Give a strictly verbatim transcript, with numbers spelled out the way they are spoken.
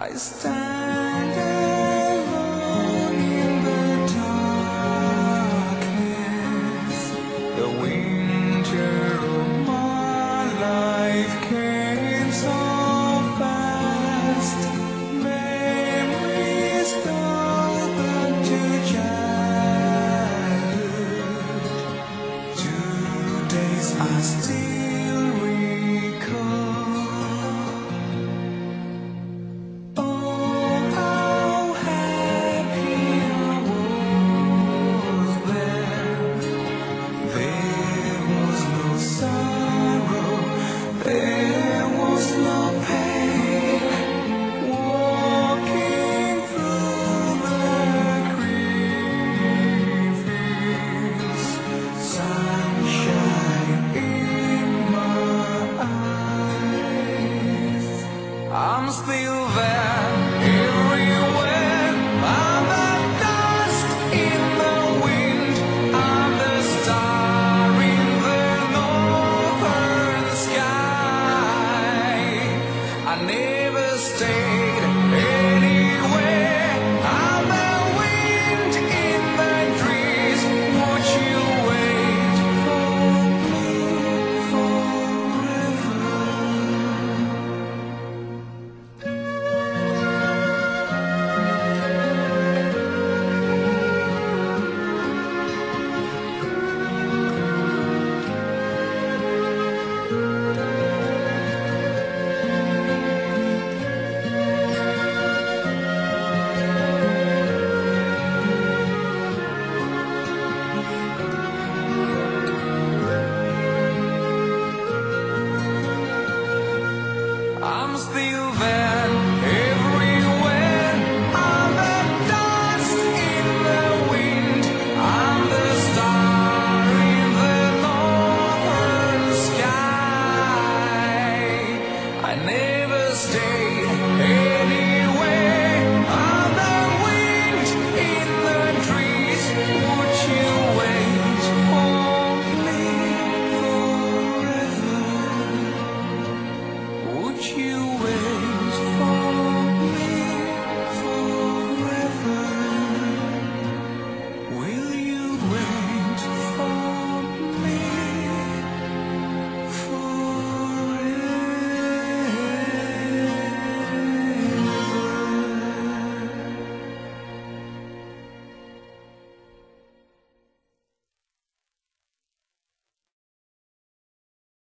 I stand alone in the darkness. The winter of my life came so fast. Memories go back to childhood. Two days I still recall. I'm still there, everywhere. I'm the dust in the wind. I'm the star in the northern sky. I never stayed anywhere. I'm the wind in the trees. Won't you wait for me forever? I'm still there, everywhere. I'm the dust in the wind. I'm the star in the northern sky. I never stayed anywhere. I'm the wind in the trees. Would you wait for me forever? Would you